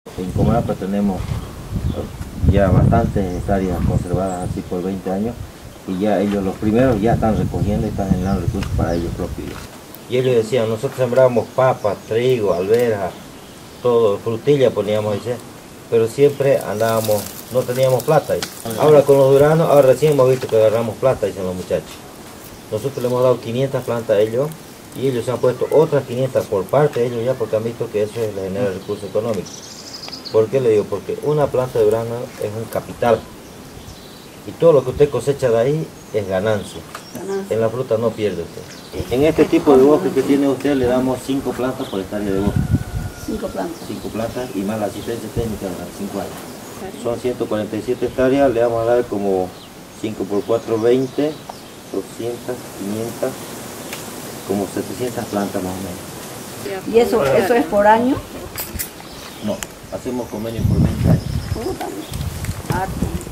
En Quemaya tenemos ya bastantes hectáreas conservadas así por 20 años y ya ellos los primeros ya están recogiendo y están generando recursos para ellos propios. Y ellos decían, nosotros sembramos papas, trigo, alberja, todo, frutilla poníamos, dice, pero siempre andábamos, no teníamos plata. Ahora con los duranos, ahora recién hemos visto que agarramos plata, dicen los muchachos. Nosotros le hemos dado 500 plantas a ellos y ellos se han puesto otras 500 por parte de ellos ya porque han visto que eso les genera recursos económicos. ¿Por qué le digo? Porque una planta de durazno es un capital y todo lo que usted cosecha de ahí es ganancia. En la fruta no pierde usted. En este tipo de bosque que tiene usted le damos 5 plantas por hectárea de bosque. 5 plantas. 5 plantas y más la asistencia técnica de 5 años. Son 147 hectáreas, le vamos a dar como 5 por 4, 20, 200, 500, como 700 plantas más o menos. ¿Y eso es por año? No, hacemos convenio por 20 años. Harto.